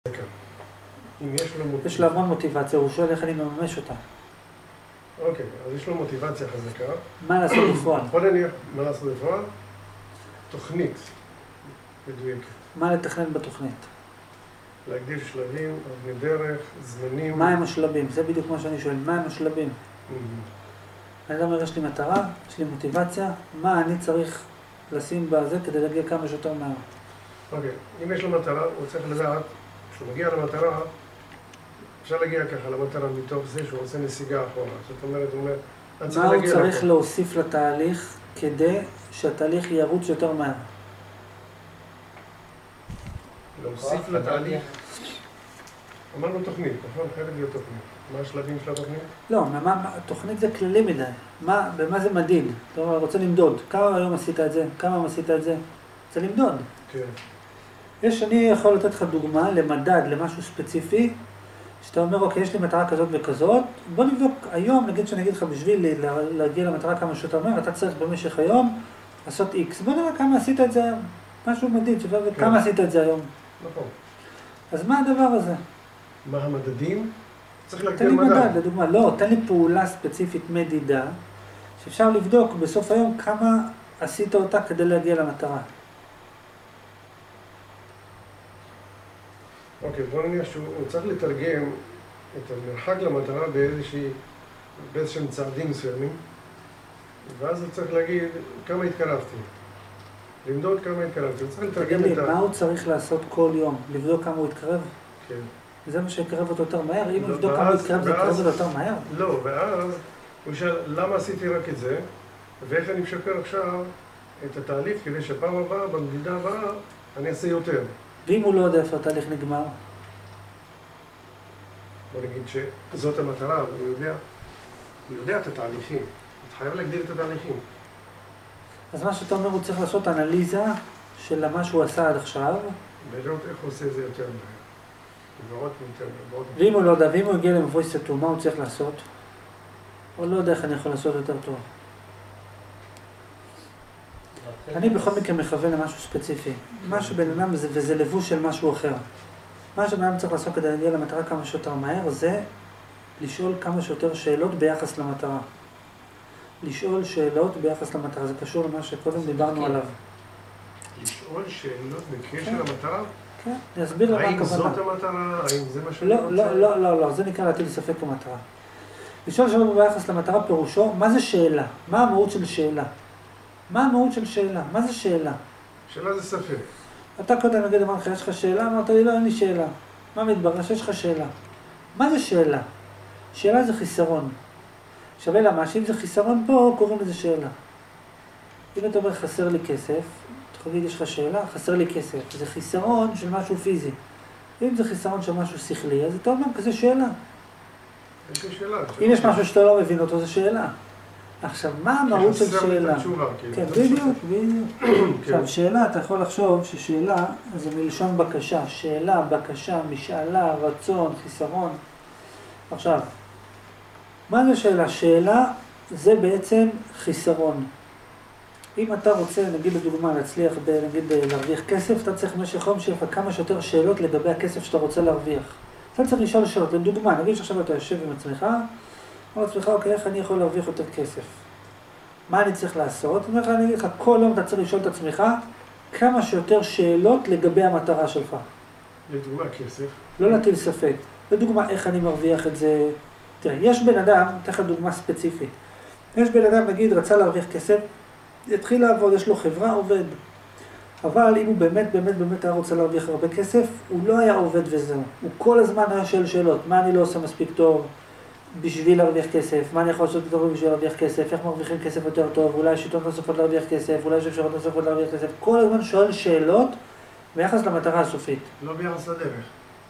אם יש לו מוטיבציה. יש לו המון מוטיבציה, הוא שואל איך אני מממש אותה. אוקיי, אז יש לו מוטיבציה חזקה. מה לעשות בפועל? בוא נניח, מה לעשות בפועל? תוכנית מדויקת. מה לתכנן בתוכנית? להגדיר שלבים, אבני דרך, זמנים. מה הם השלבים? זה בדיוק מה שאני שואל, מה הם השלבים? אני אומר, יש לי מטרה, יש לי מוטיבציה, מה אני צריך לשים בזה כדי להגיע כמה שיותר מהר? אוקיי, אם יש לו מטרה, הוא צריך לדעת, כשהוא מגיע למטרה, אפשר להגיע ככה למטרה מתוך זה שהוא עושה נסיגה אחורה. זאת אומרת, הוא אומר, אני צריך להגיע מה הוא צריך להוסיף לתהליך כדי שהתהליך ירוץ יותר מהר? להוסיף לתהליך. אמרנו תוכנית, נכון? חייבת להיות תוכנית. מה השלבים של התוכנית? לא, תוכנית זה כללי מדי. במה זה מדיד? אתה רוצה למדוד. כמה היום עשית את זה? כמה עשית את זה? זה למדוד. כן. אני יכול לתת לך דוגמה למדד, למשהו ספציפי, שאתה אומר, אוקיי, יש לי מטרה כזאת וכזאת, בוא נבדוק היום, נגיד שאני אגיד לך, בשביל להגיע למטרה כמה שאתה אומר, אתה צריך במשך היום לעשות X. בוא נראה כמה עשית את זה היום. משהו מדיד, כמה עשית את זה היום. נכון. אז מה הדבר הזה? מה המדדים? צריך להגדיר תן לי מדד. מדד, לדוגמה, לא, תן לי פעולה ספציפית מדידה, שאפשר לבדוק בסוף היום כמה עשית אותה כדי להגיע למטרה. אוקיי, בוא נניח שהוא צריך לתרגם את המרחק למטרה באיזשהם צעדים מסוימים, ואז הוא צריך להגיד כמה התקרבתי. למדוד כמה התקרבתי. הוא צריך לתרגם את מה הוא צריך לעשות כל יום? לבדוק כמה הוא התקרב? כן. זה מה שיקרב אותו יותר מהר? אם הוא יבדוק כמה הוא התקרב, זה יקרב אותו יותר מהר? לא, ואז הוא ישאל למה עשיתי רק את זה, ואיך אני משפר עכשיו את התהליך כדי שפעם הבאה, במדידה הבאה, אני אעשה יותר. ואם הוא לא יודע איפה התהליך נגמר? בוא נגיד שזאת המטרה, אבל הוא יודע את התהליכים. אתה חייב להגדיר את התהליכים. אז מה שאתה אומר, הוא צריך לעשות אנליזה של מה שהוא עשה עד עכשיו. ולראות איך הוא עושה את זה יותר מהר. ואם הוא לא יודע, ואם הוא הגיע למבוי סתום, מה הוא צריך לעשות? הוא לא יודע איך אני יכול לעשות יותר טוב. אני בכל מקרה מכוון למשהו ספציפי. מה שבן אדם, וזה לבוש של משהו אחר. מה שבן אדם צריך לעשות כדי להגיע למטרה כמה שיותר מהר, זה לשאול כמה שיותר שאלות ביחס למטרה. לשאול שאלות ביחס למטרה. זה קשור למה שקודם דיברנו עליו. לשאול שאלות בקשר למטרה? כן, אני אסביר למה הכוונה. האם זאת המטרה? האם זה מה שאני רוצה? לא, זה נקרא להטיל ספק במטרה. לשאול שאלות ביחס למטרה פירושו, מה זה שאלה? מה המהות של שאלה? מה המהות של שאלה? מה זה שאלה? שאלה זה ספק. אתה קודם נגיד אמר לך, יש לך שאלה? אמרת לי, לא, אין לי שאלה. מה מתברר? שיש לך שאלה. מה זה שאלה? שאלה זה חיסרון. שווה למה, שאם זה חיסרון פה, קוראים לזה שאלה. אם אתה אומר, חסר לי כסף, אתה תגיד, יש לך שאלה? חסר לי כסף. זה חיסרון של משהו פיזי. אם זה חיסרון של משהו שכלי, אז אתה אומר, כזה שאלה. יש לי שאלה. אם יש משהו שאתה לא מבין אותו, זה שאלה. עכשיו, מה המהות של שאלה? כי חסר לי את התשובה. כן, בדיוק. עכשיו, שאלה, אתה יכול לחשוב ששאלה זה מלשון בקשה. שאלה, בקשה, משאלה, רצון, חיסרון. עכשיו, מה זה שאלה? שאלה זה בעצם חיסרון. אם אתה רוצה, נגיד לדוגמה, להצליח, נגיד להרוויח כסף, אתה צריך במשך יום שיהיה לך כמה שיותר שאלות לגבי הכסף שאתה רוצה להרוויח. אתה צריך לשאול שאלות. לדוגמה, נגיד שעכשיו אתה יושב עם עצמך, אומר לעצמך, אוקיי, איך אני יכול להרוויח יותר כסף? מה אני צריך לעשות? אני אגיד לך, כל יום אתה צריך לשאול את עצמך כמה שיותר שאלות לגבי המטרה שלך. לדוגמה, כסף. לא להטיל ספק. לדוגמה, איך אני מרוויח את זה? תראה, יש בן אדם, אתן לך דוגמה ספציפית. יש בן אדם, נגיד, רצה להרוויח כסף, התחיל לעבוד, יש לו חברה, עובד. אבל אם הוא באמת היה רוצה להרוויח הרבה כסף, הוא לא היה עובד וזהו. הוא כל הזמן היה שואל שאלות, מה אני לא עושה מספיק טוב בשביל להרוויח כסף, מה אני יכול לעשות יותר בשביל להרוויח כסף, איך מרוויחים כסף יותר טוב, אולי יש שיטות נוספות להרוויח כסף, אולי יש אפשרות נוספות להרוויח כסף. כל הזמן שואל שאלות ביחס למטרה הסופית. לא ביחס לדרך.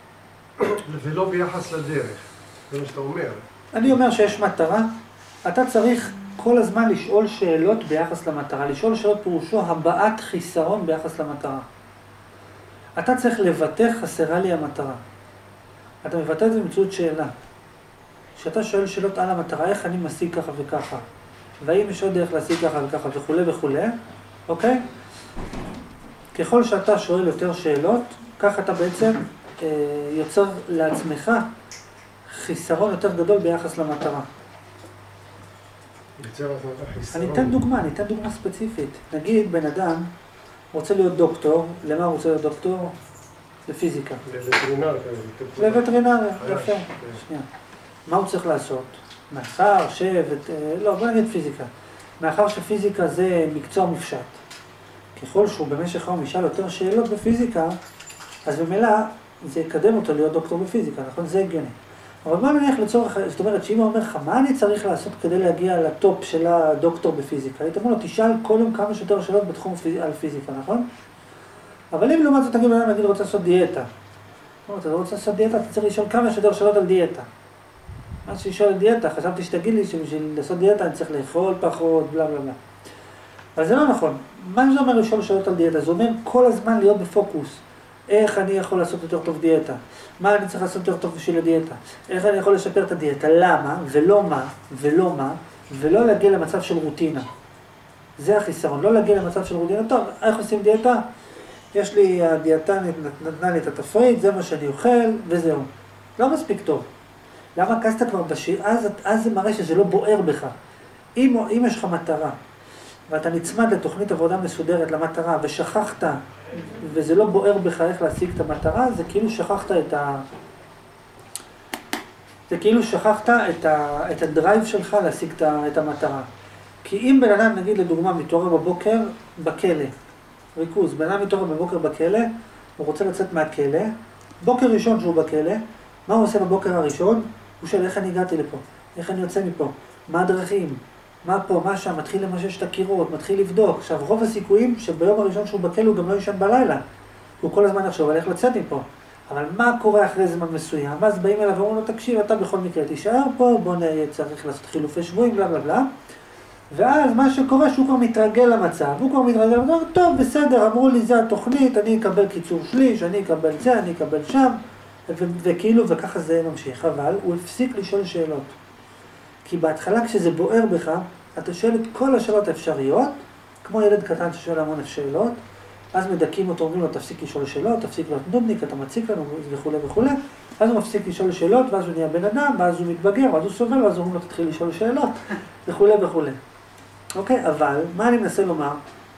ולא ביחס לדרך. זה מה שאתה אומר. אני אומר שיש מטרה, אתה צריך כל הזמן לשאול שאלות ביחס למטרה. לשאול שאלות פירושו הבעת חיסרון ביחס למטרה. אתה צריך לבטא חסרה לי המטרה. אתה מבטא את זה באמצעות שאלה. כשאתה שואל שאלות על המטרה, איך אני משיג ככה וככה, והאם יש עוד דרך להשיג ככה וככה וכו' וכו', אוקיי? ככל שאתה שואל יותר שאלות, כך אתה בעצם יוצר לעצמך חיסרון יותר גדול ביחס למטרה. אני אתן דוגמה ספציפית. נגיד בן אדם רוצה להיות דוקטור, למה הוא רוצה להיות דוקטור? לפיזיקה. לווטרינריה, יפה. שנייה. מה הוא צריך לעשות? מאחר בוא נגיד פיזיקה. מאחר שפיזיקה זה מקצוע מופשט. ככל שהוא במשך היום ישאל יותר שאלות בפיזיקה, אז במילא זה יקדם אותו להיות דוקטור בפיזיקה, נכון? זה הגיוני. אבל מה נניח לצורך, זאת אומרת, שאם הוא אומר לך, מה אני צריך לעשות כדי להגיע לטופ של הדוקטור בפיזיקה? היית אומר לו, תשאל כל יום כמה שיותר שאלות בתחום על פיזיקה, נכון? אבל אם לעומת זאת תגיד, נגיד, רוצה לעשות דיאטה. אתה לא רוצה לעשות דיאטה, אתה צריך לשאול כמה שיותר שאלות על דיאטה. מה ששאול על דיאטה, חשבתי שתגיד לי שבשביל לעשות דיאטה אני צריך לאכול פחות, בלה בלה בלה. אבל זה לא נכון. מה זה אומר לשאול שאלות על דיאטה? זה אומר כל הזמן להיות בפוקוס. איך אני יכול לעשות יותר טוב דיאטה? מה אני צריך לעשות יותר טוב בשביל הדיאטה? איך אני יכול לשפר את הדיאטה? למה? ולא מה, ולא להגיע למצב של רוטינה. זה החיסרון, לא להגיע למצב של רוטינה. טוב, איך עושים דיאטה? יש לי, הדיאטנית נתנה לי את התפריט, זה מה שאני אוכל, וזהו. לא מספיק טוב. למה? כי אתה כבר בשיר, אז זה מראה שזה לא בוער בך. אם יש לך מטרה, ואתה נצמד לתוכנית עבודה מסודרת למטרה, ושכחת, וזה לא בוער בך איך להשיג את המטרה, זה כאילו שכחת את הדרייב שלך להשיג את המטרה. כי אם בן אדם, נגיד לדוגמה, מתעורר בבוקר בכלא, ריכוז, בן אדם מתעורר בבוקר בכלא, הוא רוצה לצאת מהכלא, בוקר ראשון שהוא בכלא, מה הוא עושה בבוקר הראשון? הוא שואל איך אני הגעתי לפה, איך אני יוצא מפה, מה הדרכים, מה פה, מה שם, מתחיל למשש את הקירות, מתחיל לבדוק. עכשיו, רוב הסיכויים שביום הראשון שהוא בכלא הוא גם לא ישן בלילה. הוא כל הזמן יחשוב על איך לצאת מפה. אבל מה קורה אחרי זמן מסוים? ואז באים אליו ואומרים לו, תקשיב, אתה בכל מקרה תישאר פה, בוא צריך לעשות חילופי שבועים, בלה בלה בלה. ואז מה שקורה שהוא כבר מתרגל למצב, הוא כבר מתרגל למצב, טוב, בסדר, אמרו לי, זה התוכנית, אני אקבל קיצור שליש, אני אקבל זה, אני אקבל שם, וכאילו, וככה זה ממשיך. אבל הוא הפסיק לשאול שאלות. כי בהתחלה כשזה בוער בך, אתה שואל את כל השאלות האפשריות, כמו ילד קטן ששואל המון שאלות, אז מדכים אותו, אומרים לו, תפסיק לשאול שאלות, תפסיק להיות נודניק, אתה מציק לנו וכו' וכו', אז הוא מפסיק לשאול שאלות, ואז הוא נהיה בן אדם, ואז הוא מתבגר, ואז הוא סובל, ואז אומרים לו, תתחיל לשאול שאלות, וכו' וכו'. אוקיי, אבל מה אני מנסה לומר?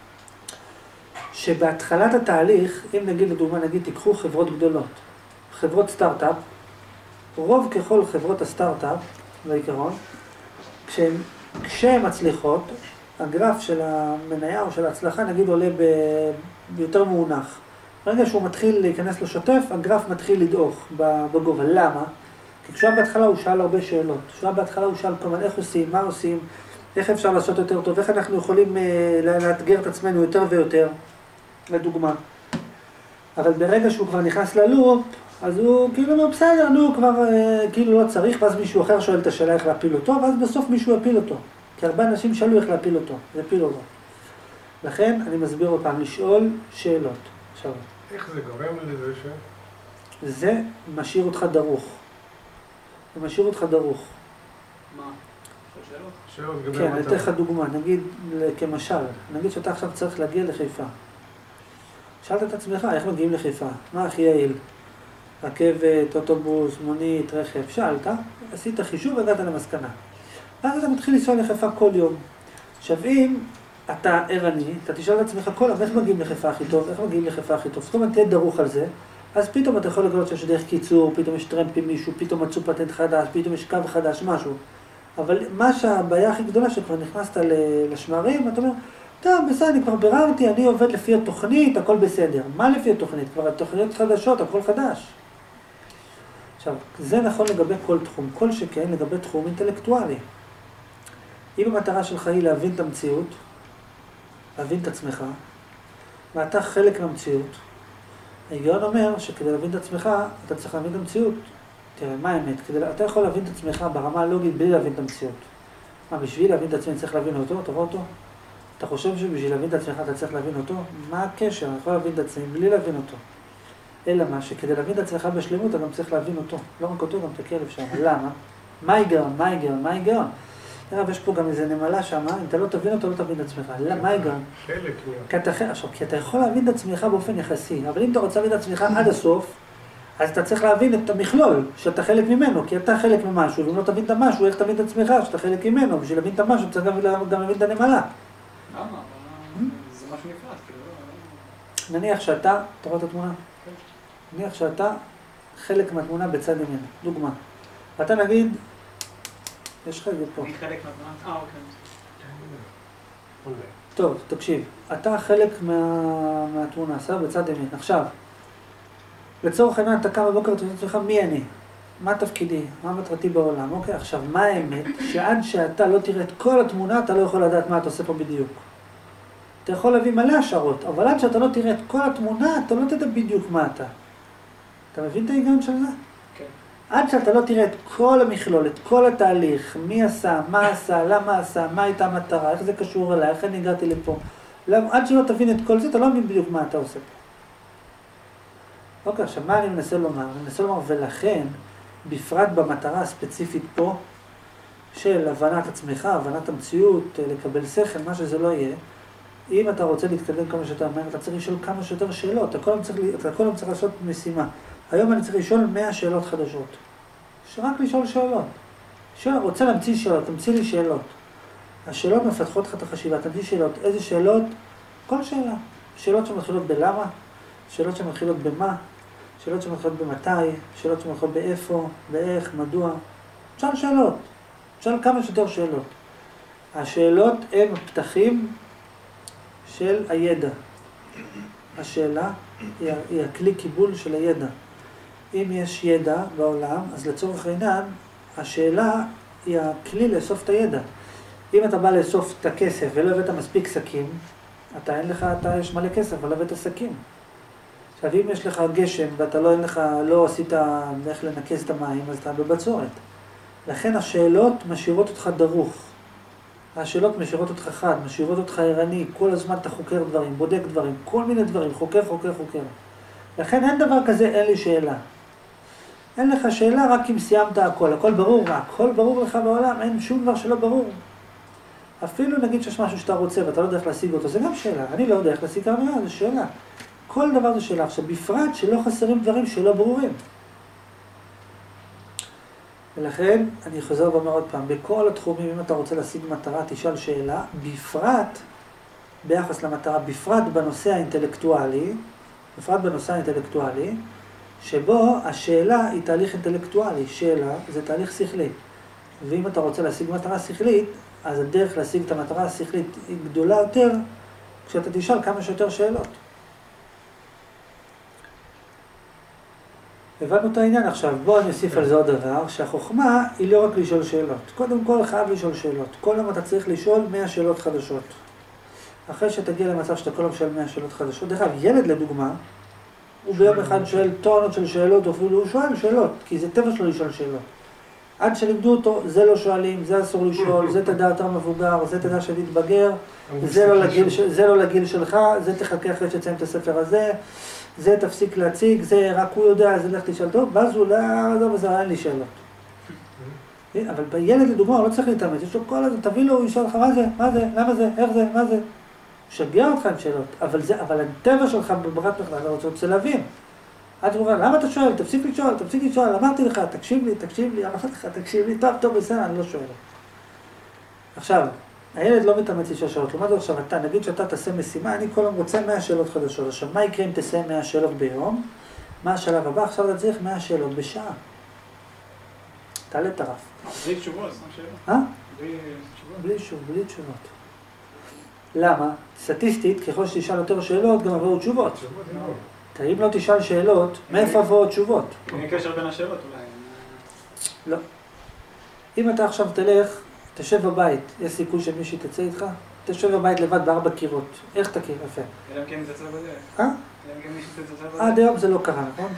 שבהתחלת התהליך, אם נגיד לדוגמה, תיקחו חברות גדולות, חברות סטארט-אפ, רוב ככל חברות הסטארט-אפ, בעיקרון, כשהן מצליחות, הגרף של המניה או של ההצלחה, נגיד, עולה ביותר מעונח. ברגע שהוא מתחיל להיכנס לשוטף, הגרף מתחיל לדעוך בגובה. למה? כי כשהוא בהתחלה הוא שאל הרבה שאלות. כשהוא בהתחלה הוא שאל כמובן איך עושים, מה עושים, איך אפשר לעשות יותר טוב, איך אנחנו יכולים לאתגר את עצמנו יותר ויותר, לדוגמה. אבל ברגע שהוא כבר נכנס ללופ, אז הוא כאילו אומר, בסדר, נו, כבר כאילו לא צריך, ואז מישהו אחר שואל את השאלה איך להפיל אותו, ואז בסוף מישהו יפיל אותו. כי הרבה אנשים שאלו איך להפיל אותו, יפיל אותו. לכן אני מסביר אותם, לשאול שאלות. עכשיו, איך זה גורם לזה ש... זה משאיר אותך דרוך. זה משאיר אותך דרוך. מה? שאלות? שאלות, כן, אני אתן לך דוגמה, נגיד כמשל, נגיד שאתה עכשיו צריך להגיע לחיפה. שאלת את עצמך, איך מגיעים לחיפה? מה הכי יעיל? רכבת, אוטובוס, מונית, רכב, שאלת, עשית חישוב והגעת למסקנה. ואז אתה מתחיל לנסוע לחיפה כל יום. עכשיו אם אתה ערני, אתה תשאל את עצמך כל יום, איך מגיעים לחיפה הכי טוב, איך מגיעים לחיפה הכי טוב. זאת אומרת, תהיה דרוך על זה, אז פתאום אתה יכול לגלות שיש דרך קיצור, פתאום יש טרמפ עם מישהו, פתאום מצאו פטנט חדש, פתאום יש קו חדש, משהו. אבל מה שהבעיה הכי גדולה שכבר נכנסת לשמרים, אתה אומר, טוב, בסדר, אני כבר ביררתי, אני עובד לפי התוכנית, הכל בסדר. מה לפי התוכנית? כבר התוכניות חדשות, הכל חדש. עכשיו, זה נכון לגבי כל תחום, כל שכן לגבי תחום אינטלקטואלי. אם המטרה שלך היא להבין את המציאות, להבין את עצמך, ואתה חלק מהמציאות, ההיגיון אומר שכדי להבין את עצמך, אתה צריך להבין את המציאות. תראה, מה האמת? אתה יכול להבין את עצמך ברמה הלוגית בלי להבין את המציאות. מה, בשביל להבין את עצמי אני צריך להבין אותו? תבוא אותו? אתה חושב שבשביל להבין את עצמך אתה צריך להבין אותו? מה הקשר? אני יכול להבין את עצמי בלי להבין אותו. אלא מה, שכדי להבין את עצמך בשלמות, אתה גם צריך להבין אותו. לא רק אותו, גם את הכלב שם. למה? מה ההיגיון? מה ההיגיון? מה ההיגיון? תראה, ויש פה גם איזה נמלה שם, אם אתה לא תבין אותו, לא תבין את עצמך. למה? מה ההיגיון? חלק. כי אתה יכול להבין את עצמך באופן יחסי, אבל אם אתה רוצה להבין את עצמך עד הסוף, אז אתה צריך להבין את המכלול, שאתה חלק ממנו, כי אתה חלק ממשהו, ואם לא תבין את המשהו, איך תבין את עצמך, שאתה חלק ממנו, בשביל להבין את המשהו, צריך גם להבין את הנמלה. למה? זה משהו נפרד, כאילו... נניח שאתה, אתה רואה את התמונה? נניח שאתה חלק מהתמונה בצד ימין, דוגמה. אתה נגיד, יש לך את זה פה. אני חלק מהתמונה, אוקיי. טוב, תקשיב, אתה חלק מהתמונה, בסדר? בצד ימין. עכשיו, לצורך העניין אתה קם בבוקר, אתה אומר לך, מי אני? מה תפקידי? מה מטרתי בעולם? אוקיי, עכשיו, מה האמת? שעד שאתה לא תראה את כל התמונה, אתה לא יכול לדעת מה אתה עושה פה בדיוק. אתה יכול להביא מלא השערות, אבל עד שאתה לא תראה את כל התמונה, אתה לא תדע בדיוק מה אתה. אתה מבין את ההיגיון של זה? כן. עד שאתה לא תראה את כל המכלול, את כל התהליך, מי עשה, מה עשה, למה עשה, מה הייתה המטרה, איך זה קשור אליי, איך אני הגעתי לפה. עד שלא תבין את כל זה, אתה לא מבין בדיוק מה אתה עושה פה. אוקיי, עכשיו מה אני מנסה לומר? אני מנסה לומר, ולכן, בפרט במטרה הספציפית פה, של הבנת עצמך, הבנת המציאות, לקבל שכל, מה שזה לא יהיה, אם אתה רוצה להתקדם כמה שיותר מהר, אתה צריך לשאול כמה שיותר שאלות, אתה כל הזמן צריך לעשות משימה. היום אני צריך לשאול 100 שאלות חדשות. רק לשאול שאלות. רוצה להמציא שאלות, תמציא לי שאלות. השאלות מפתחות לך את החשיבה, תמציא שאלות. איזה שאלות? כל שאלה. שאלות שמתחילות בלמה, שאלות שמתחילות במה, שאלות שמתחילות במתי, שאלות שמתחילות באיפה, באיך, מדוע. שאל שאלות. שאל כמה שיותר שאלות. השאלות הן פתחים של הידע. השאלה היא הכלי קיבול של הידע. אם יש ידע בעולם, אז לצורך העניין, השאלה היא הכלי לאסוף את הידע. אם אתה בא לאסוף את הכסף ולא הבאת מספיק שקים, יש מלא כסף, אבל לא הבאת שקים. עכשיו, אם יש לך גשם ואתה לא עשית איך לנקז את המים, אז אתה בבצורת. לכן השאלות משאירות אותך דרוך. השאלות משאירות אותך חד, משאירות אותך ערני, כל הזמן אתה חוקר דברים, בודק דברים, כל מיני דברים, חוקר. לכן אין דבר כזה, אין לי שאלה. אין לך שאלה רק אם סיימת הכל, הכל ברור, הכל ברור לך בעולם, אין שום דבר שלא ברור. אפילו נגיד שיש משהו שאתה רוצה ואתה לא יודע איך להשיג אותו, זה גם שאלה, אני לא יודע איך להשיג הרבה, זה שאלה. כל דבר זה שאלה, עכשיו בפרט שלא חסרים דברים שלא ברורים. ולכן, אני חוזר ואומר עוד פעם, בכל התחומים, אם אתה רוצה להשיג מטרה, תשאל שאלה, בפרט, ביחס למטרה, בפרט בנושא האינטלקטואלי, שבו השאלה היא תהליך אינטלקטואלי, שאלה זה תהליך שכלי. ואם אתה רוצה להשיג מטרה שכלית, אז הדרך להשיג את המטרה השכלית היא גדולה יותר, כשאתה תשאל כמה שיותר שאלות. הבנו את העניין עכשיו, בואו אני אוסיף על זה עוד דבר, שהחוכמה היא לא רק לשאול שאלות. קודם כל חייב לשאול שאלות. כל יום אתה צריך לשאול 100 שאלות חדשות. אחרי שתגיע למצב שאתה כל יום שואל 100 שאלות חדשות, דרך אגב, ילד לדוגמה, הוא ביום אחד שואל טונות של שאלות, אפילו הוא שואל שאלות, כי זה טבע שלו לשאול שאלות. עד שלימדו אותו, זה לא שואלים, זה אסור לשאול, זה תדע יותר מבוגר, זה תדע שתתבגר, זה לא לגיל שלך, זה תחכה אחרי שתסיים את הספר הזה, זה תפסיק להציג, זה רק הוא יודע, זה לך תשאל טוב, ואז הוא לא, וזה אין לי שאלות. אבל בילד לדוגמה הוא לא צריך להתאמץ, יש לו כל הזה, תביא לו, הוא ישאל לך מה זה, למה זה, איך זה, מה זה. הוא שגע אותך עם שאלות, אבל הטבע שלך בברירת מחדל, אתה רוצה להבין. עד שהוא אומר, למה אתה שואל? תפסיק לשאול, אמרתי לך, תקשיב לי, אמרתי לך, תקשיב לי, טוב, בסדר, אני לא שואל. עכשיו, הילד לא מתאמץ לשאול שאלות, לעומת זאת עכשיו, נגיד שאתה תעשה משימה, אני כל יום רוצה 100 שאלות חדשות. עכשיו, מה יקרה אם תעשה 100 שאלות ביום? מה השלב הבא? עכשיו אתה צריך 100 שאלות בשעה. תעלה את הרף. בלי תשובות, שאלות. בלי תשובות. למה? סטטיסטית, ככל שתשאל יותר שאלות, גם עברו תשובות. אם לא תשאל שאלות, מאיפה עברו תשובות? אין קשר בין השאלות אולי. לא. אם אתה עכשיו תשב בבית, יש סיכוי שמישהי תצא איתך? תשב בבית לבד ב4 קירות. איך תכיר? יפה. אלא אם כן תצא בדרך. אלא אם כן מישהו תצא בדרך. עד היום זה לא קרה, נכון?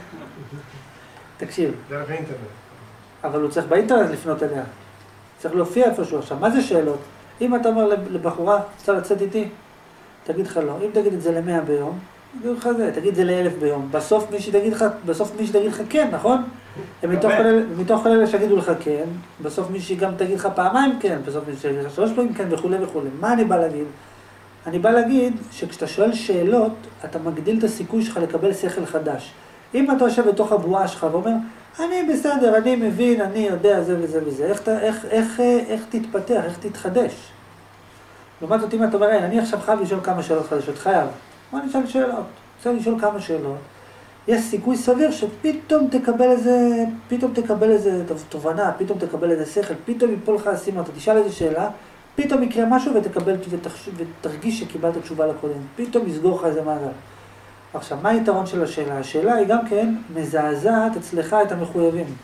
תקשיב. דרך האינטרנט. אבל הוא צריך באינטרנט לפנות אליה. צריך להופיע איפשהו עכשיו. מה זה שאלות? אם אתה אומר לבחורה, רוצה לצאת איתי? תגיד לך לא. אם תגיד את זה ל100 ביום, תגיד לך זה, תגיד את זה ל1000 ביום. בסוף מישהי תגיד לך כן, נכון? מתוך כל אלה שיגידו לך כן, בסוף מישהי גם תגיד לך פעמיים כן, בסוף מישהי תגיד לך 3 פעמים כן וכו'. מה אני בא להגיד? אני בא להגיד שכשאתה שואל שאלות, אתה מגדיל את הסיכוי שלך לקבל שכל חדש. אם אתה יושב בתוך הבועה שלך ואומר, אני בסדר, אני מבין, אני יודע זה וזה וזה, איך תתפתח, איך תתחדש? לעומת זאת, אם אתה אומר, אני עכשיו חייב לשאול כמה שאלות חדשות, חייב. מה נשאל שאלות? רוצה לשאול כמה שאלות. יש סיכוי סביר שפתאום תקבל איזה תובנה, פתאום תקבל איזה שכל, פתאום יפול לך הסימן, אתה תשאל איזה שאלה, פתאום יקרה משהו ותרגיש שקיבלת תשובה לקודם, פתאום יסגור לך איזה מעגל. עכשיו, מה היתרון של השאלה? השאלה היא גם כן מזעזעת אצלך את המחויבים.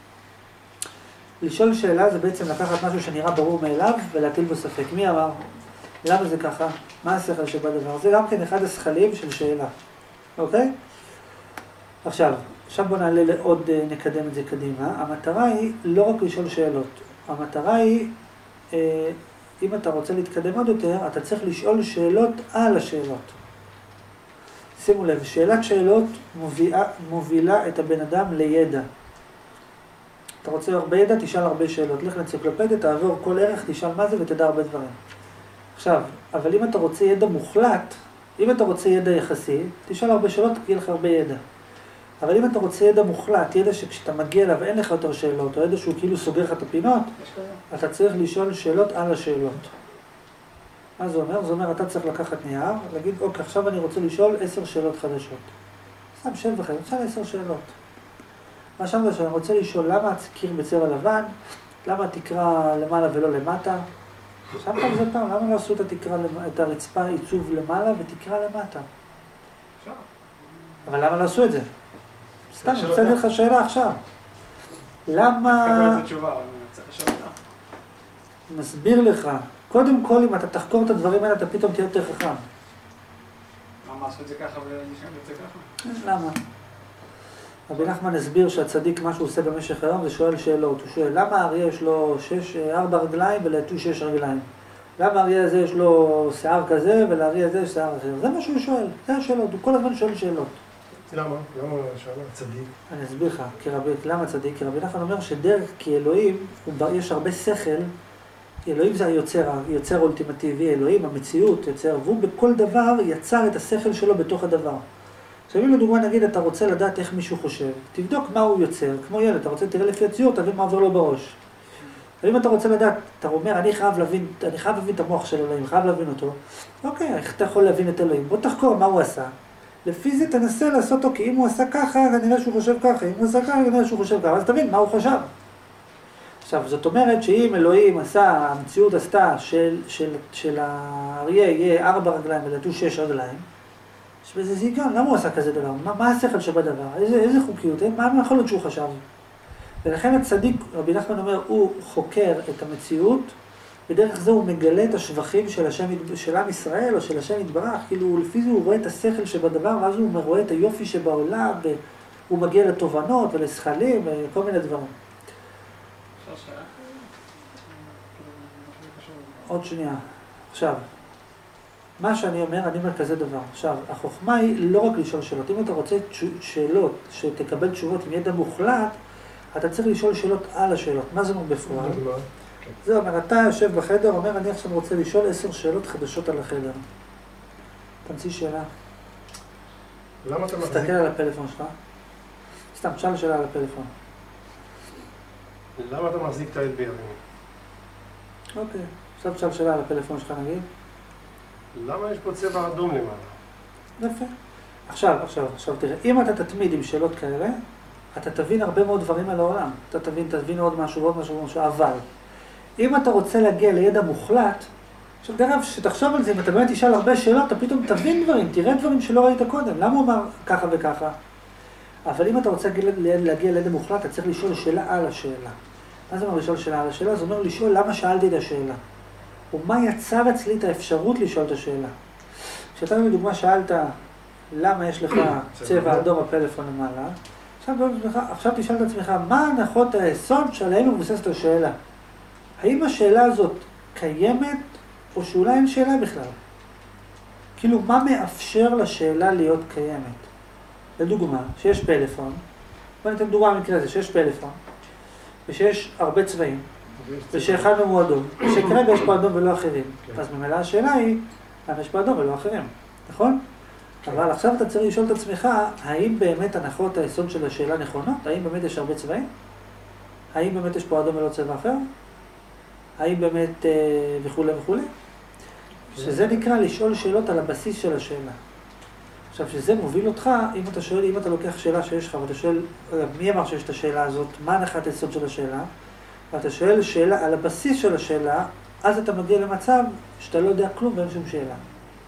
לשאול שאלה זה בעצם לקחת משהו שנראה ברור מאליו ולהטיל בו ספק. מי אמר? למה זה ככה? מה השכל שבדבר? זה גם כן אחד השכלים של שאלה. אוקיי? עכשיו בוא נעלה לעוד, נקדם את זה קדימה. המטרה היא לא רק לשאול שאלות. המטרה היא, אם אתה רוצה להתקדם עוד יותר, אתה צריך לשאול שאלות על השאלות. שימו לב, שאלת שאלות מובילה את הבן אדם לידע. אתה רוצה הרבה ידע, תשאל הרבה שאלות. לך לאנציקלופדיה, תעבור כל ערך, תשאל מה זה ותדע הרבה דברים. עכשיו, אבל אם אתה רוצה ידע מוחלט, אם אתה רוצה ידע יחסי, תשאל הרבה שאלות, תהיה לך הרבה ידע. אבל אם אתה רוצה ידע מוחלט, ידע שכשאתה מגיע אליו אין לך יותר שאלות, או ידע שהוא כאילו סוגר לך את הפינות, אתה צריך לשאול שאלות על השאלות. מה זה אומר? זה אומר, אתה צריך לקחת נייר, להגיד, אוקיי, עכשיו אני רוצה לשאול 10 שאלות חדשות. שם שם וחד, תשאל 10 שאלות. מה שם זה שאני רוצה לשאול למה הקיר בצבע לבן, למה התקרה למעלה ולא למטה. שם פעם זה פעם, למה לא עשו את הרצפה עיצוב למעלה ותקרה למטה? אבל למה לא עשו את זה? סתם, אני רוצה לך שאלה עכשיו. למה... קבל את התשובה, אני צריך לשאול אותה. מסביר לך. קודם כל, אם אתה תחקור את הדברים האלה, אתה פתאום תהיה יותר חכם. למה עשו את זה ככה ולשם את זה ככה? למה? רבי נחמן הסביר שהצדיק, מה שהוא עושה במשך היום, זה שואל שאלות. הוא שואל, למה האריה יש לו 4 רגליים ולעטו 6 רגליים? למה האריה הזה יש לו שיער כזה ולאריה הזה יש שיער אחר? זה מה שהוא שואל, זה השאלות, הוא כל הזמן שואל שאלות. למה? למה שאלה צדיק? אני אסביר לך, למה צדיק? כי רבי נחמן אומר שדרך, כי אלוהים, יש הרבה שכל, אלוהים זה היוצר האולטימטיבי, אלוהים, המציאות יוצר, והוא בכל דבר יצר את השכל שלו בתוך הדבר. עכשיו אם לדוגמה נגיד אתה רוצה לדעת איך מישהו חושב, תבדוק מה הוא יוצר, כמו ילד, אתה רוצה תראה לפי הציור, תבין מה עובר לו בראש. ואם אתה רוצה לדעת, אתה אומר, אני חייב להבין את המוח של אלוהים, חייב להבין אותו, אוקיי, איך אתה יכול להבין את אלוהים? בוא תחקור מה הוא עשה. לפי זה תנסה לעשות אותו, כי אם הוא עשה ככה, כנראה שהוא חושב ככה, אם הוא עשה ככה, כנראה שהוא חושב ככה, אז תבין מה הוא חשב. עכשיו, זאת אומרת שאם אלוהים עשה, המציאות עשתה של האריה יהיה 4 רגליים ולעטו 6 רגליים, יש בזה זיגון, למה הוא עשה כזה דבר? מה השכל שבדבר? איזה חוקיות? מה יכול להיות שהוא חשב? ולכן הצדיק, רבי נחמן אומר, הוא חוקר את המציאות, בדרך זה הוא מגלה את השבחים של עם ישראל או של השם יתברך, כאילו לפי זה הוא רואה את השכל שבדבר, ואז הוא רואה את היופי שבעולם, והוא מגיע לתובנות ולשכלים וכל מיני דברים. עוד שנייה. עכשיו, מה שאני אומר, אני אומר כזה דבר. עכשיו, החוכמה היא לא רק לשאול שאלות. אם אתה רוצה שאלות שתקבל תשובות עם ידע מוחלט, אתה צריך לשאול שאלות על השאלות. מה זה אומר בפועל? זה אומר, אתה יושב בחדר, אומר, אני עכשיו רוצה לשאול 10 שאלות חדשות על החדר. תמציא שאלה. למה אתה מחזיק? תסתכל על הפלאפון שלך. סתם, שאל שאלה על הפלאפון. למה אתה מחזיק את העט בידיים? אוקיי. עכשיו שאל שאלה על הפלאפון שלך, נגיד. למה יש פה צבע אדום למעלה? יפה. עכשיו תראה, אם אתה תתמיד עם שאלות כאלה, אתה תבין הרבה מאוד דברים על העולם. אתה תבין עוד משהו, אבל אם אתה רוצה להגיע לידע מוחלט, עכשיו דרך שתחשוב על זה, אם אתה באמת תשאל הרבה שאלות, אתה פתאום תבין דברים, תראה דברים שלא ראית קודם. למה הוא אמר ככה וככה? אבל אם אתה רוצה להגיע לידע מוחלט, אתה צריך לשאול שאלה על השאלה. מה זה אומר לשאול שאלה על השאלה? זה אומר לשאול למה שאלתי את השאלה. ומה יצר אצלי את האפשרות לשאול את השאלה. כשאתה לדוגמה שאלת למה יש לך צבע אדום בפלאפון למעלה, עכשיו תשאל את עצמך, מה הנחות היסוד שעליהם מבוססת השאלה? האם השאלה הזאת קיימת, או שאולי אין שאלה בכלל? כאילו, מה מאפשר לשאלה להיות קיימת? לדוגמה, שיש פלאפון, בוא ניתן דוגמה במקרה הזה, שיש פלאפון, ושיש הרבה צבעים, ושאחד מהם הוא אדום, ושכרגע יש פה אדום ולא אחרים. אז ממילא השאלה היא, למה יש פה אדום ולא אחרים, נכון? אבל עכשיו אתה צריך לשאול את עצמך, האם באמת הנחות היסוד של השאלה נכונות? האם באמת יש הרבה צבעים? האם באמת יש פה אדום ולא צבע אחר? האם באמת וכו' וכו'? שזה נקרא לשאול שאלות על הבסיס של השאלה. עכשיו, שזה מוביל אותך, אם אתה שואל, אם אתה לוקח שאלה שיש לך, ואתה שואל, מי אמר שיש את השאלה הזאת? מה הנחת היסוד של השאלה? ואתה שואל שאלה על הבסיס של השאלה, אז אתה מגיע למצב שאתה לא יודע כלום ואין שום שאלה.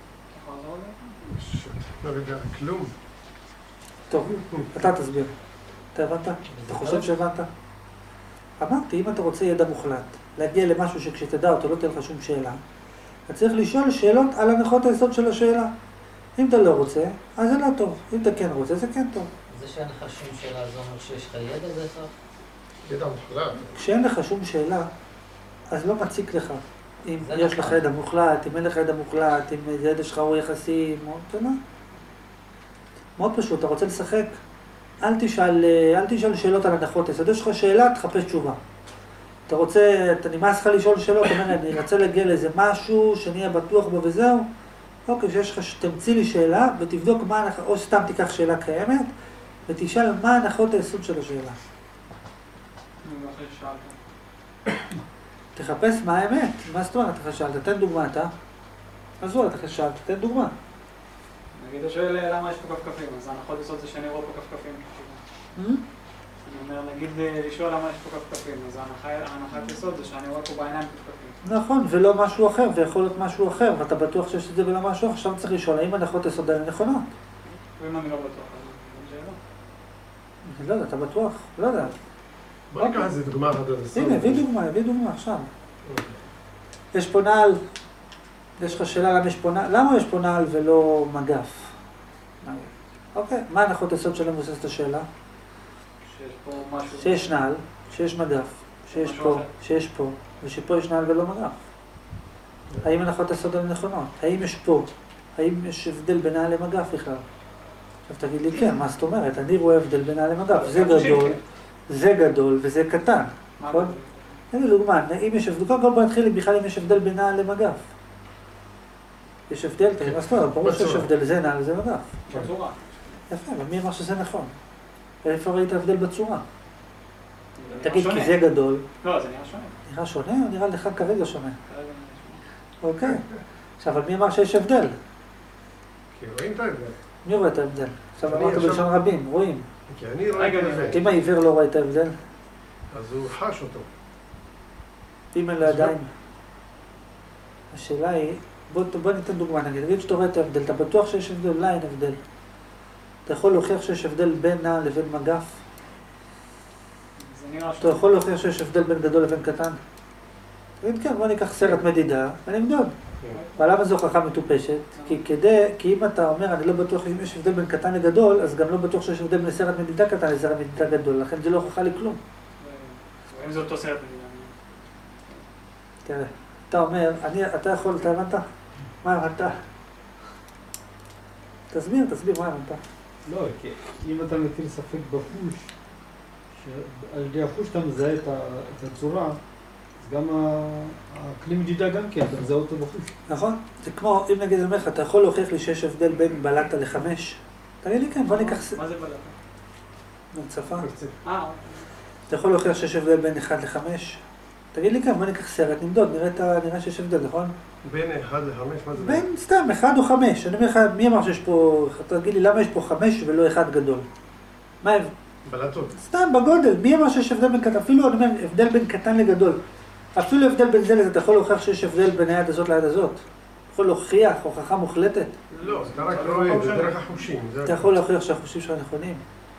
לא יודע, כלום. טוב, אתה תסביר. אתה הבנת? אתה חושב שהבנת? אמרתי, אם אתה רוצה ידע מוחלט, להגיע למשהו שכשתדע אותו לא תהיה לך שום שאלה, אתה צריך לשאול שאלות על הנחות היסוד של השאלה. אם אתה לא רוצה, אז זה לא טוב. אם אתה כן רוצה, זה כן טוב. זה שאין לך שום שאלה, זה אומר שיש לך ידע בהכרח? ידע מוחלט. כשאין לך שום שאלה, אז לא מציק לך. אם יש לך ידע מוחלט, אם אין לך ידע מוחלט, אם ידע שלך הוא יחסי, אתה יודע. מאוד פשוט, אתה רוצה לשחק, אל תשאל שאלות על הנחות היסוד. יש לך שאלה, תחפש תשובה. אתה רוצה, אתה נמאס לך לשאול שאלות, אתה אומר, אני רוצה להגיע לאיזה משהו, שנהיה בטוח בו וזהו. אוקיי, שיש לך, תמציא לי שאלה ותבדוק מה, או סתם תיקח שאלה קיימת, ותשאל מה הנחות היסוד של השאלה. תחפש מה האמת, מה זאת אומרת, אתה חשבת, תן דוגמה אתה. אז לא, אתה חשבת, תן דוגמה. נגיד, אתה שואל למה יש פה כפכפים, אז ההנחות יסוד זה שאני רואה פה כפכפים. אני אומר, נגיד, לשאול למה יש פה כפכפים, אז ההנחת יסוד זה שאני רואה פה בעיניים כפכפים. נכון, ולא משהו אחר, ויכול להיות משהו אחר, ואתה בטוח שיש את זה ולא משהו אחר, עכשיו צריך לשאול, האם הנחות יסוד האלה נכונות? ואם אני לא בטוח, אז אין שאלה. אני לא יודע, אתה בטוח? לא יודע. בוא ניקח איזה דוגמה אחת עד הסוף. הנה, הביא דוגמה עכשיו. יש פה נעל, יש לך שאלה למה יש פה נעל, למה יש פה נעל ולא מגף? אוקיי, מה הנחות יסוד שלהם מבוססת השאלה? שיש פה משהו. שיש נעל, שיש מגף, שיש פה, ושפה יש נעל ולא מגף. האם הנחות יסוד האלה נכונות? האם יש פה? האם יש הבדל בין נעל למגף בכלל? עכשיו תגיד לי כן, מה זאת אומרת? אני רואה הבדל בין נעל למגף, זה גדול וזה קטן, נכון? תן לי דוגמה, אם יש הבדל, קודם כל בוא נתחיל בכלל אם יש הבדל בין נעל למגף. יש הבדל, תגיד, מה זאת אומרת? ברור שיש הבדל, זה נעל וזה מגף. בצורה. יפה, אבל מי אמר שזה נכון? איפה ראית הבדל בצורה? תגיד, כי זה גדול. לא, זה נראה שונה. נראה שונה או נראה לך כרגע שונה? אוקיי. עכשיו, אבל מי אמר שיש הבדל? כי רואים את ההבדל. מי רואה את ההבדל? עכשיו אמרת בלשון רבים, רואים. כי אני רואה את ההבדל. אם העיוור לא רואה את ההבדל? אז הוא חש אותו. אם אין לו ידיים. השאלה היא, בוא ניתן דוגמה, נגיד שאתה רואה את ההבדל, אתה בטוח שיש הבדל, אולי אין הבדל. אתה יכול להוכיח שיש הבדל בין נעל לבין מגף? אתה יכול להוכיח שיש הבדל בין גדול לבין קטן? תגיד כן, בוא ניקח סרט מדידה ונמדוד. אבל למה זו הוכחה מטופשת? כי אם אתה אומר, אני לא בטוח אם יש הבדל בין קטן לגדול, אז גם לא בטוח שיש הבדל בין סרט מדידה קטן לסרט מדידה גדול, לכן זה לא הוכחה לכלום. אם זה אותו סרט מדידה. תראה, אתה אומר, אתה יכול, אתה הבנת? מה הבנת? תסביר מה הבנת? לא, כי אם אתה מטיל ספק בחוש, שעל ידי החוש אתה מזהה את הצורה, אז גם הכלי מדידה גם כן, אתה מזהה אותו בחוש. נכון? זה כמו, אם נגיד אומר לך, אתה יכול להוכיח לי שיש הבדל בין בלטה ל5? תגיד לי כן, בוא ניקח... מה זה בלטה? צפה. אתה יכול להוכיח שיש הבדל בין 1 ל5? תגיד לי כן, בוא ניקח סרט, נמדוד, נראה שיש הבדל, נכון? בין 1 ל5, מה זה? בין סתם, 1 או 5. אני אומר לך, מי אמר שיש פה, תגיד לי, למה יש פה 5 ולא 1 גדול? מה ההבדל? בלטות. סתם, בגודל. מי אמר שיש הבדל בין קטן? אפילו, אני אומר, הבדל בין קטן לגדול. אפילו הבדל בין זה לזה, אתה יכול להוכיח שיש הבדל בין היד הזאת ליד הזאת? אתה יכול להוכיח, הוכחה מוחלטת? לא, אתה רק רואה, זה דרך החושים. אתה יכול להוכיח שהחושים שלך נכונים?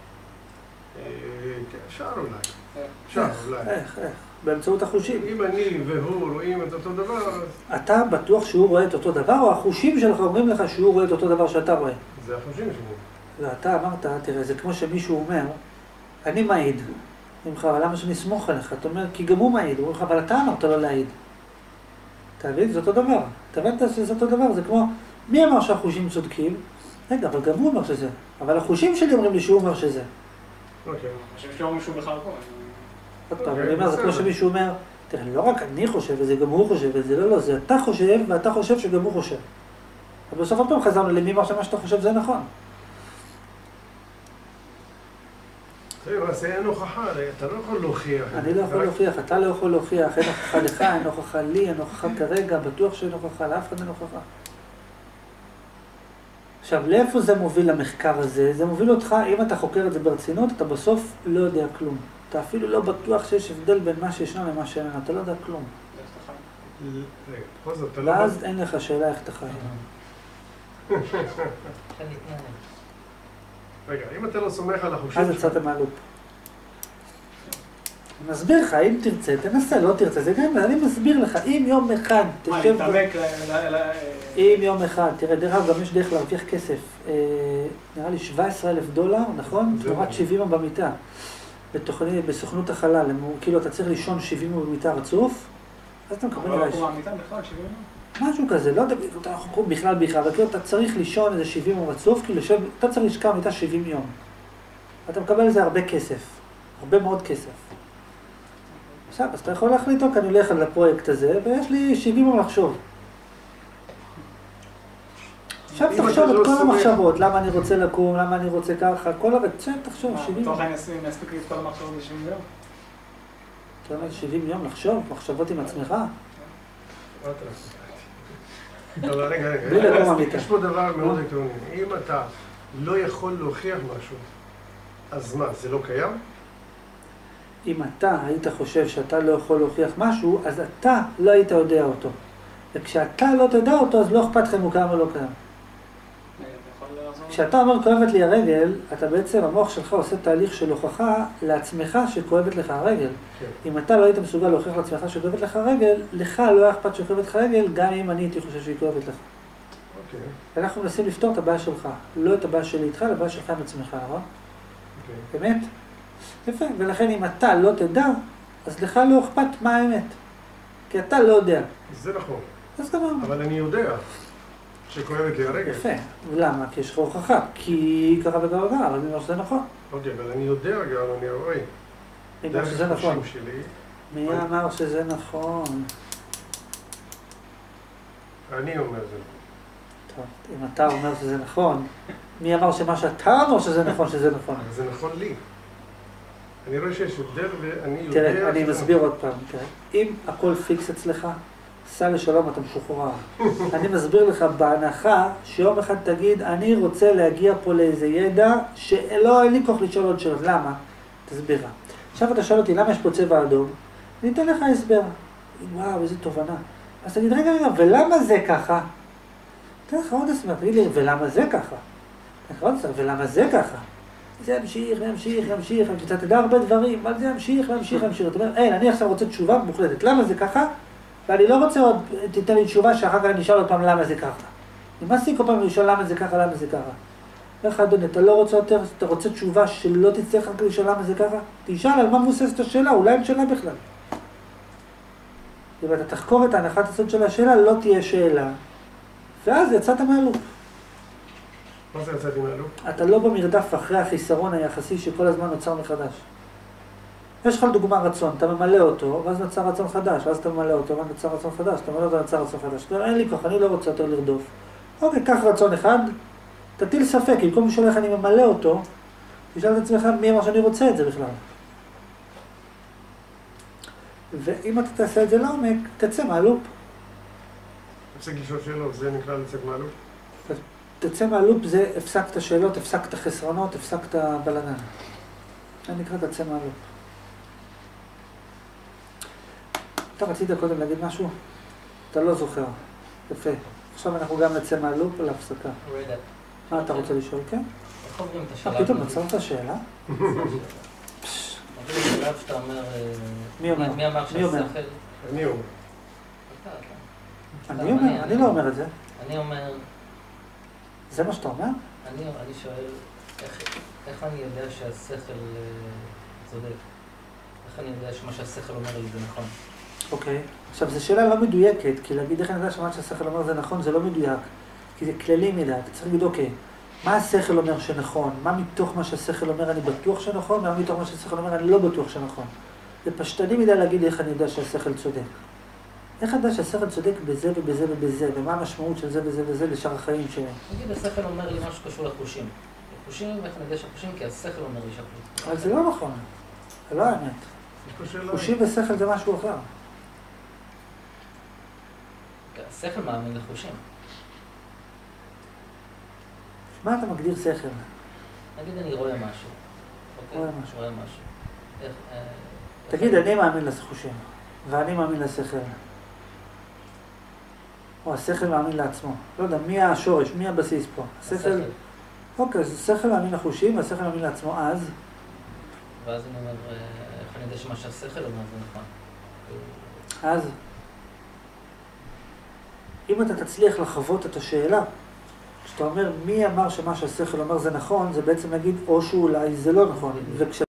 אפשר אולי. איך? באמצעות החושים. אם אני והוא רואים את אותו דבר... אתה בטוח שהוא רואה את אותו דבר, או החושים שלך אומרים לך שהוא רואה את אותו דבר שאתה רואה? זה החושים שלי. לא, אתה אמרת, תראה, זה כמו שמישהו אומר, אני מעיד. ממך, אבל למה שאני אסמוך עליך? אתה אומר, כי גם הוא מעיד. הוא אומר לך, אבל אתה אמרת לא להעיד. אתה מבין? זה אותו דבר. אתה מבין שזה אותו דבר? זה כמו, מי אמר שהחושים צודקים? רגע, אבל גם הוא אומר שזה. אבל החושים שלי אומרים לי שהוא אומר שזה. אוקיי. חושב שאומרים שהוא בכלל פה. עוד פעם, אני אומר, זה כמו שמישהו אומר, תראה, לא רק אני חושב וזה, גם הוא חושב וזה, לא, זה אתה חושב ואתה חושב שגם הוא חושב. אבל בסוף עוד פעם חזרנו למי אמר שמה שאתה חושב זה נכון. זה אין הוכחה, אתה לא יכול להוכיח. אני לא יכול להוכיח, אתה לא יכול להוכיח, אין הוכחה לך, אין הוכחה לי, אין הוכחה כרגע, בטוח שאין הוכחה, לאף אחד אין הוכחה. עכשיו, לאיפה זה מוביל למחקר הזה? זה מוביל אותך, אם אתה חוקר את זה ברצינות, אתה בסוף לא יודע כלום. אתה אפילו לא בטוח שיש הבדל בין מה שישנו למה שאין, אתה לא יודע כלום. ואז אין לך שאלה איך אתה חי. רגע, אם אתה לא סומך על החושים... אז יצאת מהלופ. אני מסביר לך, אם תרצה, תנסה, לא תרצה, זה גם, אני מסביר לך, אם יום אחד תשב... אם יום אחד, תראה, דרך אגב, גם יש דרך להרוויח כסף. נראה לי $17,000, נכון? תמורת 70 במיטה. בסוכנות החלל, כאילו אתה צריך לישון 70 במיטה רצוף, אז אתה מקבל לא קורה במיטה בכלל 70 יום? משהו כזה, לא יודע, אנחנו קוראים בכלל, אבל כאילו אתה צריך לישון איזה 70 רצוף, כאילו אתה צריך לשכב במיטה 70 יום. אתה מקבל לזה הרבה כסף, הרבה מאוד כסף. עכשיו, אז אתה יכול להחליט, אוקיי, אני הולך על הפרויקט הזה, ויש לי 70 יום לחשוב. עכשיו תחשוב את כל המחשבות, למה אני רוצה לקום, למה אני רוצה ככה, כל הרצון, תחשוב, 70 יום. בתוך אני אספיק לי את כל המחשבות ב-70 יום? אתה אומר 70 יום לחשוב, מחשבות עם עצמך? רגע, יש פה דבר מאוד עקרוני. אם אתה לא יכול להוכיח משהו, אז מה, זה לא קיים? אם אתה היית חושב שאתה לא יכול להוכיח משהו, אז אתה לא היית יודע אותו. וכשאתה לא תדע אותו, אז לא אכפת לכם הוא קיים או לא קיים. כשאתה אומר כואבת לי הרגל, אתה בעצם, המוח שלך עושה תהליך של הוכחה לעצמך שכואבת לך הרגל. אם אתה לא היית מסוגל להוכיח לעצמך שכואבת לך הרגל, לך לא היה אכפת שכואבת לך הרגל, גם אם אני הייתי חושב שהיא כואבת לך. אנחנו מנסים לפתור את הבעיה שלך, לא את הבעיה שלי איתך, לבעיה שלך עם עצמך, נכון? באמת? יפה, ולכן אם אתה לא תדע, אז לך לא אכפת מה האמת. כי אתה לא יודע. זה נכון. אז גמרנו. אבל אני יודע שכואבת לי הרגל. יפה. ולמה? כי יש לך הוכחה. כי ככה וככה וככה, אבל אני אומר שזה נכון. אוקיי, אבל אני יודע גם, אני רואה. מי אמר שזה נכון? שלי, מי אמר שזה נכון? אני אומר זה. טוב, אם אתה אומר שזה נכון, מי אמר שמה שאתה אומר שזה נכון, שזה נכון? זה נכון לי. אני רואה שיש הבדל ואני יודע... תראה, אני מסביר עוד פעם. אם הכל פיקס אצלך, סע לשלום, אתה משוחרר. אני מסביר לך בהנחה שיום אחד תגיד, אני רוצה להגיע פה לאיזה ידע שלא, אין לי כוח לשאול עוד שאלות. למה? תסביר. עכשיו אתה שואל אותי, למה יש פה צבע אדום? אני אתן לך הסבר. וואו, איזה תובנה. אז תגיד, רגע, ולמה זה ככה? אתן לך עוד הסבר, תגיד לי, ולמה זה ככה? ולמה זה ככה? זה ימשיך, ימשיך, ימשיך, אתה תדע הרבה דברים, אבל זה ימשיך, ימשיך, ימשיך. אתה אומר, אין, אני עכשיו רוצה תשובה מוחלטת. למה זה ככה? ואני לא רוצה עוד, תיתן לי תשובה שאחר כך אני אשאל עוד פעם למה זה ככה. נמאס לי כל פעם לשאול למה זה ככה, למה זה ככה. איך אדוני, אתה לא רוצה יותר, אתה רוצה תשובה שלא תצטרך רק לשאול למה זה ככה? תשאל על מה מבוססת השאלה, אולי אין שאלה בכלל. אם אתה תחקור את ההנחת הסוד של השאלה, לא תהיה שאלה. ואז יצאת מהלופ. מה זה יצאתי מהלופ? אתה לא במרדף אחרי החיסרון היחסי שכל הזמן נוצר מחדש. יש לך לדוגמה רצון, אתה ממלא אותו, ואז נוצר רצון חדש, ואז אתה ממלא אותו, ואז נוצר רצון חדש, אתה ממלא אותו, נוצר רצון חדש. אתה אומר, אין לי כוח, אני לא רוצה יותר לרדוף. אוקיי, קח רצון אחד, תטיל ספק, אם כל מי שהולך אני ממלא אותו, תשאל את עצמך מי אמר שאני רוצה את זה בכלל. ואם אתה תעשה את זה לעומק, תצא מהלופ. תפסיק לשאול שאלות, זה נקרא לצאת מהלופ? תצא מהלופ זה הפסקת שאלות, הפסקת חסרונות, הפסקת בלגן. זה נקרא תצא מהלופ. אתה רצית קודם להגיד משהו? אתה לא זוכר. יפה. עכשיו אנחנו גם נצא מהלופ להפסקה. מה אתה רוצה לשאול, כן? איך עוברים את השלב? פתאום נצרת שאלה? עוברים את השלב שאתה אומר... מי אומר? מי אמר שהשכל... אני אומר. אני אומר? אני לא אומר את זה. אני אומר... זה מה שאתה אומר? אני שואל, איך אני יודע שהשכל צודק? איך אני יודע שמה שהשכל אומר לי זה נכון? אוקיי. עכשיו, זו שאלה לא מדויקת, כי להגיד איך אני יודע שמה שהשכל אומר זה נכון, זה לא מדויק. כי זה כללי מדי. אתה צריך להגיד, אוקיי, מה השכל אומר שנכון? מה מתוך מה שהשכל אומר אני בטוח שנכון? ומה מתוך מה שהשכל אומר אני לא בטוח שנכון? זה פשטני מדי להגיד איך אני יודע שהשכל צודק. איך אתה יודע שהשכל צודק בזה ובזה ובזה, ומה המשמעות של זה וזה וזה לשאר החיים שלהם? נגיד, השכל אומר לי משהו קשור לחושים. לחושים, איך אני יודע שהחושים? כי השכל אומר לי שהחושים. אבל זה לא נכון, זה לא האמת. יש פה שאלה. חושים ושכל זה משהו אחר. השכל מאמין לחושים. מה אתה מגדיר שכל? נגיד, אני רואה משהו. אוקיי? רואה משהו. רואה משהו. תגיד, אני מאמין לחושים, ואני מאמין לשכל. או השכל מאמין לעצמו. לא יודע, מי השורש, מי הבסיס פה? השכל. אוקיי, אז השכל מאמין לחושים, והשכל מאמין לעצמו אז. ואז אני אומר, איך אני יודע שמה שהשכל אומר זה נכון? אז. אם אתה תצליח לחוות את השאלה, כשאתה אומר מי אמר שמה שהשכל אומר זה נכון, זה בעצם להגיד או שאולי זה לא נכון.